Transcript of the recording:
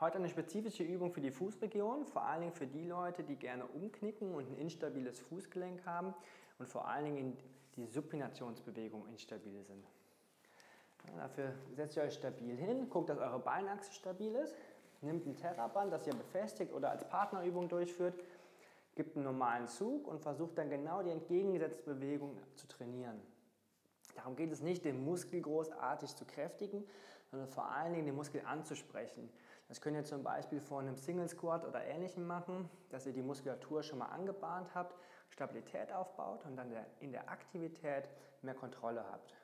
Heute eine spezifische Übung für die Fußregion, vor allen Dingen für die Leute, die gerne umknicken und ein instabiles Fußgelenk haben und vor allen Dingen die Supinationsbewegungen instabil sind. Ja, dafür setzt ihr euch stabil hin, guckt, dass eure Beinachse stabil ist, nehmt ein Terraband, das ihr befestigt oder als Partnerübung durchführt, gebt einen normalen Zug und versucht dann genau die entgegengesetzte Bewegung zu trainieren. Darum geht es nicht, den Muskel großartig zu kräftigen, sondern vor allen Dingen den Muskel anzusprechen. Das könnt ihr zum Beispiel vor einem Single Squat oder Ähnlichem machen, dass ihr die Muskulatur schon mal angebahnt habt, Stabilität aufbaut und dann in der Aktivität mehr Kontrolle habt.